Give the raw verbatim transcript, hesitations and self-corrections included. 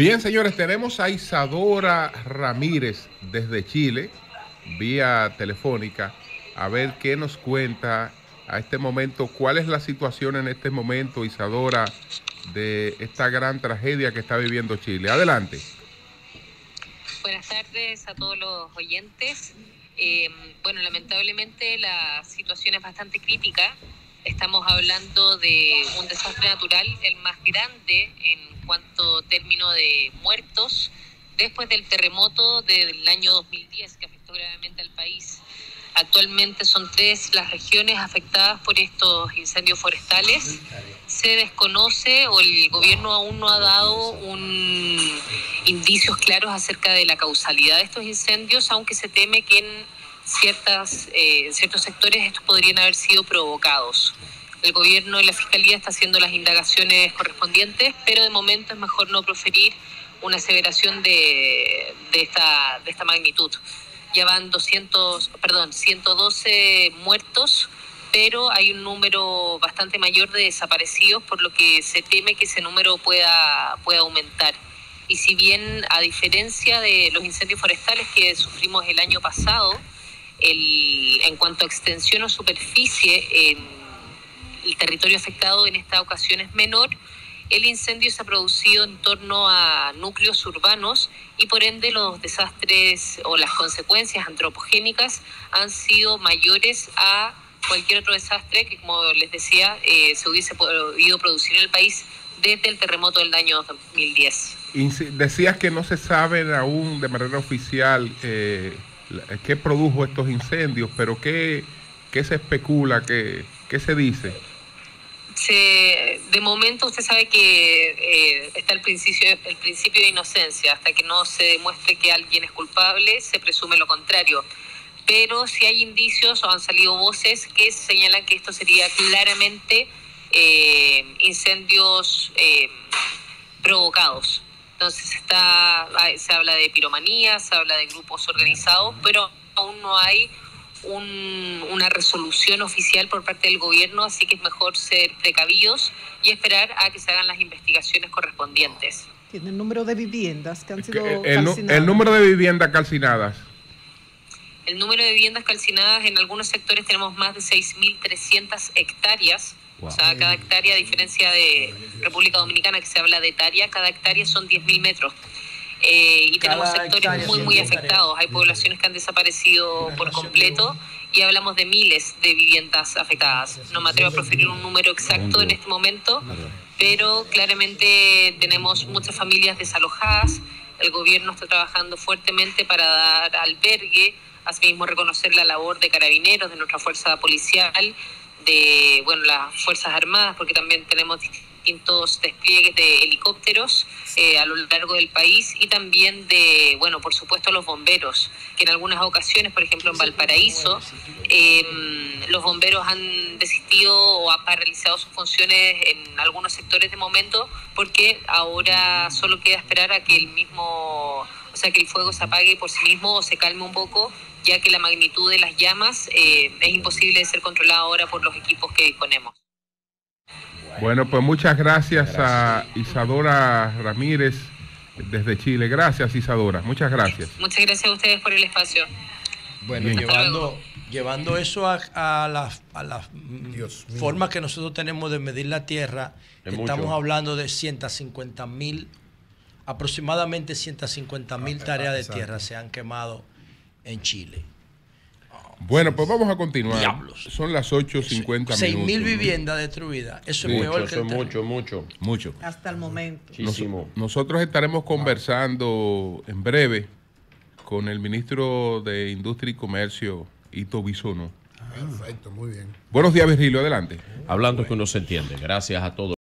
Bien, señores, tenemos a Isadora Ramírez desde Chile, vía telefónica, a ver qué nos cuenta a este momento, cuál es la situación en este momento, Isadora, de esta gran tragedia que está viviendo Chile. Adelante. Buenas tardes a todos los oyentes. Eh, bueno, lamentablemente la situación es bastante crítica. Estamos hablando de un desastre natural, el más grande en cuanto término de muertos, después del terremoto del año dos mil diez que afectó gravemente al país. Actualmente son tres las regiones afectadas por estos incendios forestales. Se desconoce o el gobierno aún no ha dado un indicios claros acerca de la causalidad de estos incendios, aunque se teme que en ciertas, eh, ciertos sectores estos podrían haber sido provocados. El gobierno y la fiscalía está haciendo las indagaciones correspondientes, pero de momento es mejor no proferir una aseveración de, de, esta, de esta magnitud. Ya van doscientos, perdón, ciento doce muertos, pero hay un número bastante mayor de desaparecidos, por lo que se teme que ese número pueda, pueda aumentar. Y si bien, a diferencia de los incendios forestales que sufrimos el año pasado, el, en cuanto a extensión o superficie, eh, el territorio afectado en esta ocasión es menor, el incendio se ha producido en torno a núcleos urbanos y por ende los desastres o las consecuencias antropogénicas han sido mayores a cualquier otro desastre que, como les decía, eh, se hubiese podido producir en el país desde el terremoto del año dos mil diez. Decías que no se sabe aún de manera oficial eh, qué produjo estos incendios, pero ¿qué, qué se especula, qué, qué se dice? Se, de momento usted sabe que eh, está el principio, el principio de inocencia. Hasta que no se demuestre que alguien es culpable, se presume lo contrario. Pero si hay indicios o han salido voces que señalan que esto sería claramente eh, incendios eh, provocados. Entonces está, se habla de piromanía, se habla de grupos organizados, pero aún no hay Un, una resolución oficial por parte del gobierno, así que es mejor ser precavidos y esperar a que se hagan las investigaciones correspondientes. ¿Tiene el número de viviendas que han sido el, calcinadas? El número de viviendas calcinadas. El número de viviendas calcinadas, en algunos sectores tenemos más de seis mil trescientas hectáreas. Wow. O sea, cada hectárea, a diferencia de República Dominicana, que se habla de hectárea, cada hectárea son diez mil metros. Eh, y tenemos Cada sectores muy muy afectados. Hay poblaciones que han desaparecido por completo y hablamos de miles de viviendas afectadas. No me atrevo a proferir un número exacto en este momento, pero claramente tenemos muchas familias desalojadas. El gobierno está trabajando fuertemente para dar albergue, asimismo reconocer la labor de carabineros, de nuestra fuerza policial, de bueno las Fuerzas Armadas, porque también tenemos distintos despliegues de helicópteros eh, a lo largo del país, y también de, bueno, por supuesto los bomberos, que en algunas ocasiones, por ejemplo en Valparaíso, eh, los bomberos han desistido o han paralizado sus funciones en algunos sectores de momento, porque ahora solo queda esperar a que el mismo, o sea, que el fuego se apague por sí mismo o se calme un poco, ya que la magnitud de las llamas eh, es imposible de ser controlada ahora por los equipos que disponemos. Bueno, pues muchas gracias, gracias a Isadora Ramírez desde Chile. Gracias, Isadora. Muchas gracias. Muchas gracias a ustedes por el espacio. Bueno, Bien. llevando llevando eso a, a las a la formas que nosotros tenemos de medir la tierra, es estamos mucho. hablando de ciento cincuenta mil, aproximadamente ciento cincuenta mil tareas de tierra se han quemado en Chile. Bueno, pues vamos a continuar. Diablos. Son las ocho cincuenta minutos. seis mil viviendas destruidas. Eso es peor que el mucho, mucho, mucho. Hasta el momento. Muchísimo. Nos, nosotros estaremos conversando en breve con el ministro de Industria y Comercio, Ito Bisono. Perfecto, muy bien. Buenos días, Virgilio, adelante. Hablando que uno se entiende. Gracias a todos.